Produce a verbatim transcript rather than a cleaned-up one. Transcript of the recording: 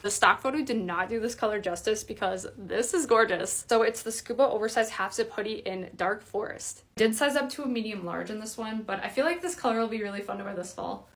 The stock photo did not do this color justice because this is gorgeous. So it's the Scuba oversized half zip hoodie in dark forest. Did size up to a medium large in this one, but I feel like this color will be really fun to wear this fall.